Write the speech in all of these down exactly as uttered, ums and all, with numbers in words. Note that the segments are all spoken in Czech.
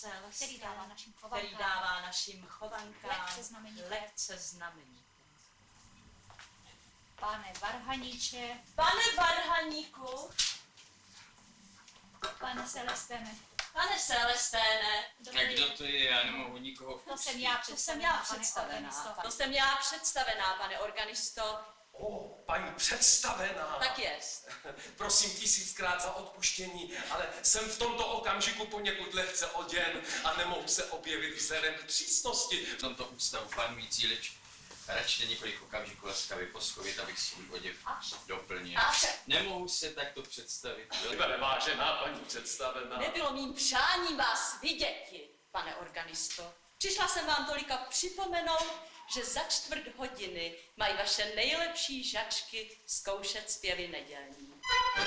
který dává našim chovankám, který dává našim chovankám lekce znamení. lekce znamení. Pane Varhaníče, Pane Varhaníku, pane Celestene, pane Celesténe, A kdo to je? Já nemohu nikoho to jsem já to jsem já představená, představená. To jsem já představená, pane organisto. O, paní představená. Tak jest. Prosím tisíckrát za odpuštění, ale jsem v tomto okamžiku poněkud lehce oděn a nemohu se objevit vzhledem k přísnosti. V tomto ústavu panující lič. Radši několik okamžiků laskavě poschovit, abych svůj oděv doplnil. Nemohu se takto představit. Vážená paní představená. Nebylo mým přáním vás vidět, pane organisto. Přišla jsem vám tolika připomenout, že za čtvrt hodiny mají vaše nejlepší žačky zkoušet zpěvy nedělní.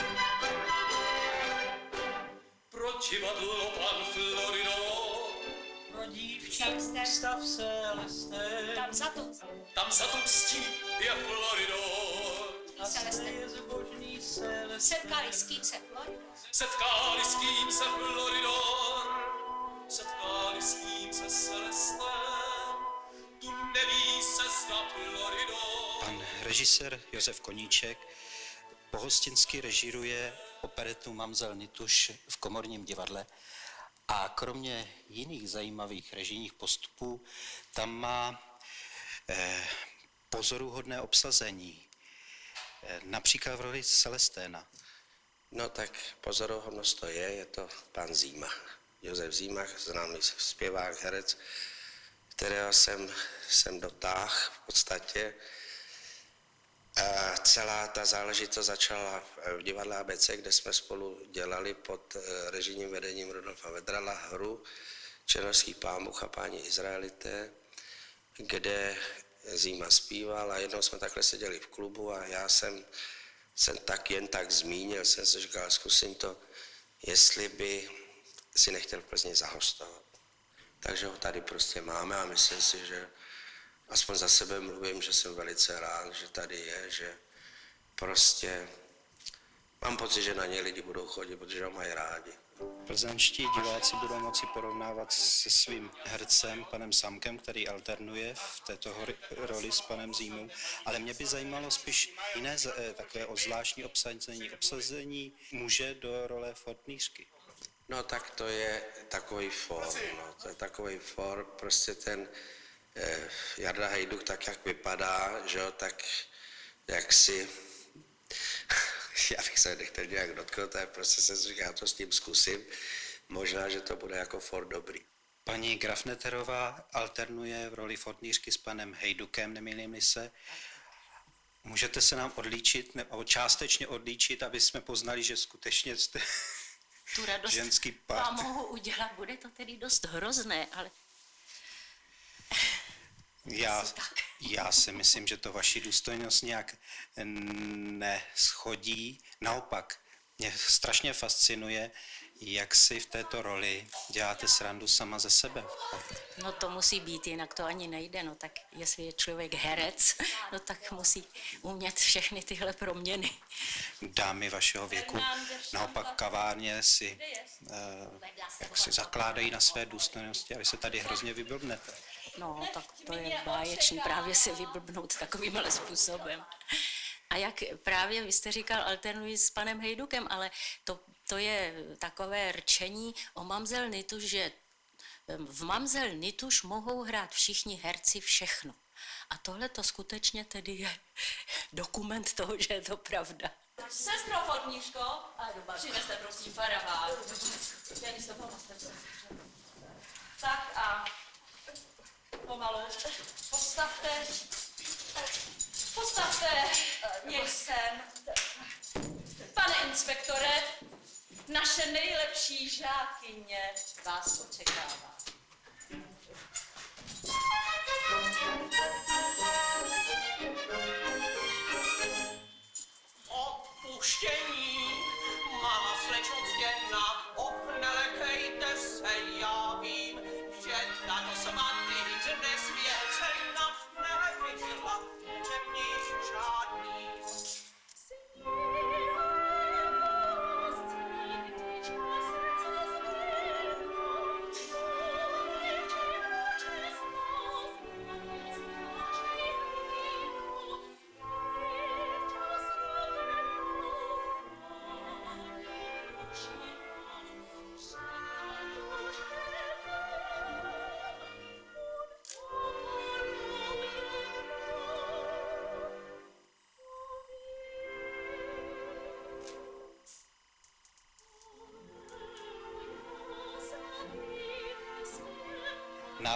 Proč divadlo pan Florido? Pro dívčí ústav Celesté. tam za to, Tam za to ctí je Florido. Celestene, zbožný Celesté. setkali s kým se Florido, Setkali s kým se Florido, setkali s kým se Celestem, tu neví se zda Florido. Pan režisér Josef Koníček pohostinsky režíruje operetu Mamzel Nituš v Komorním divadle a kromě jiných zajímavých režijních postupů tam má eh, pozoruhodné obsazení, eh, například v roli Celesténa. No tak pozoruhodnost to je, je to pan Zíma. Josef Zíma, známý zpěvák, herec, kterého jsem, jsem dotáhl v podstatě. A celá ta záležitost začala v divadle A B C, kde jsme spolu dělali pod režijním vedením Rudolfa Vedrala hru Černošský pánbůh a páni Izraelité, kde Zíma zpíval a jednou jsme takhle seděli v klubu a já jsem, jsem tak jen tak zmínil, jsem si říkal, zkusím to, jestli by si nechtěl v Plzni zahostovat. Takže ho tady prostě máme a myslím si, že aspoň za sebe mluvím, že jsem velice rád, že tady je, že prostě mám pocit, že na něj lidi budou chodit, protože ho mají rádi. Plzeňští diváci budou moci porovnávat se svým hercem, panem Samkem, který alternuje v této roli s panem Zímou, ale mě by zajímalo spíš jiné takové zvláštní obsazení, obsazení muže do role fortnýřky. No tak to je takový for, no, to je takový for, prostě ten eh, Jarda Hajduk tak, jak vypadá, že jo, tak jak si, já bych se nechtěl nějak dotknout, ale prostě se říká, já to s tím zkusím, možná, že to bude jako for dobrý. Paní Grafneterová alternuje v roli fortnýřky s panem Hejdukem, nemýlím-li se. Můžete se nám odlíčit, nebo částečně odlíčit, aby jsme poznali, že skutečně jste tu radost ženský pár. vám mohu udělat, bude to tedy dost hrozné, ale já, já si myslím, že to vaši důstojnost nějak neschodí. Naopak, mě strašně fascinuje, jak si v této roli děláte srandu sama ze sebe. no to musí být, jinak to ani nejde, no tak jestli je člověk herec, no tak musí umět všechny tyhle proměny. Dámy vašeho věku naopak kavárně si, eh, jak si zakládají na své důstojnosti a vy se tady hrozně vyblbnete. No, tak to je báječný právě se vyblbnout takovýmhle způsobem. A jak právě vy jste říkal, alternuji s panem Hejdukem, ale to, to je takové rčení o Mamzel Nituš, že v Mamzel Nituš mohou hrát všichni herci všechno. A tohle to skutečně tedy je dokument toho, že je to pravda. Sestro fortnířko, přineste prosím paraván. Tak a pomalu postavte, postavte něž sem. Pane inspektore, naše nejlepší žákyně vás očekává. Opuštění, máma slečno ctěna, op, nelekejte se, já vím, že tato svatý dnes věcena neviděla není žádný.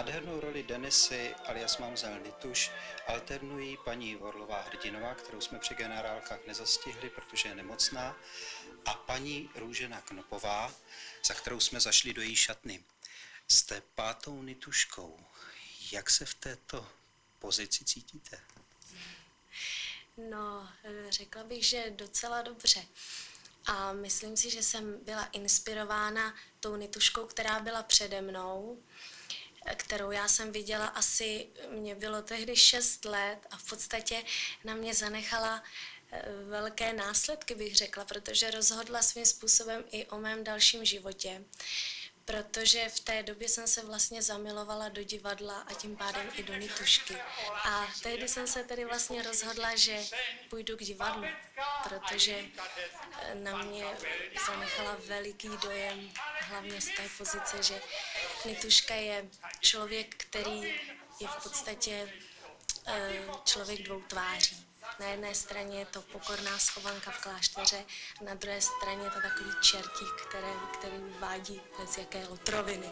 Nádhernou roli Denisy alias Mamzel Nituš alternují paní Orlová Hrdinová, kterou jsme při generálkách nezastihli, protože je nemocná, a paní Růžena Knopová, za kterou jsme zašli do její šatny. Jste pátou Nituškou. Jak se v této pozici cítíte? No, řekla bych, že docela dobře. A myslím si, že jsem byla inspirována tou Nituškou, která byla přede mnou, kterou já jsem viděla asi, mě bylo tehdy šest let a v podstatě na mě zanechala velké následky, bych řekla, protože rozhodla svým způsobem i o mém dalším životě. Protože v té době jsem se vlastně zamilovala do divadla a tím pádem i do Nitušky. A tehdy jsem se tedy vlastně rozhodla, že půjdu k divadlu, protože na mě zanechala veliký dojem, hlavně z té pozice, že Nituška je člověk, který je v podstatě člověk dvou tváří. Na jedné straně je to pokorná schovanka v klášteře, a na druhé straně je to takový čertík, které, který vádí bez jaké otroviny.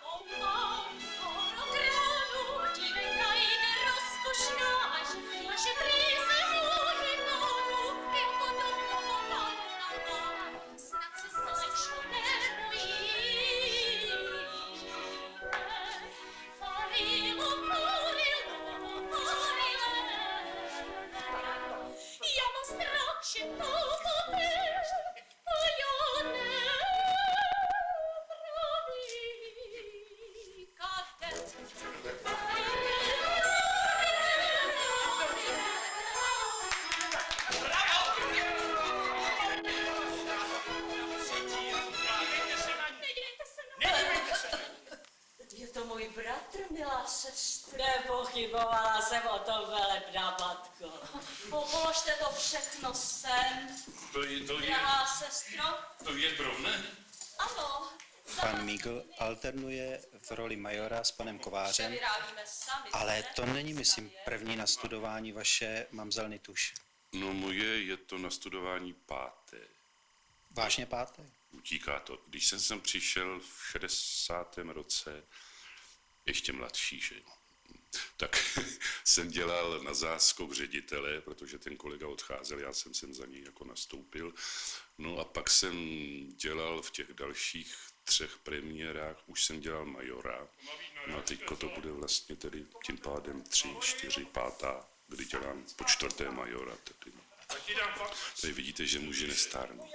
Nepochybovala jsem o tom, velebná matko. Položte to všechno sem, To je, to je, drahá sestro. to je brovné? Ano. Pan Mígl alternuje v roli majora s panem Kovářem, Vyrábíme sami. ale to není, myslím, první nastudování vaše Mamzel Nituš. No moje je to nastudování páté. Vážně páté? Utíká to. Když jsem sem přišel v šedesátém roce, ještě mladší, že tak jsem dělal na záskok ředitele, protože ten kolega odcházel, já jsem sem za něj jako nastoupil. No a pak jsem dělal v těch dalších třech premiérách, už jsem dělal majora. No a teďko to bude vlastně tedy tím pádem tři, čtyři, pátá, kdy dělám po čtvrté majora. Tedy. Tady vidíte, že muži nestárnou.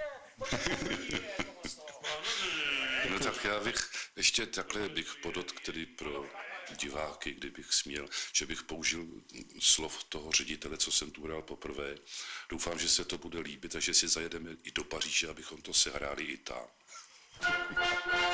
No tak já bych ještě takhle bych podotkl tedy pro diváky, kdybych směl, že bych použil slov toho ředitele, co jsem tu hrál poprvé. Doufám, že se to bude líbit a že si zajedeme i do Paříže, abychom to sehráli i tam.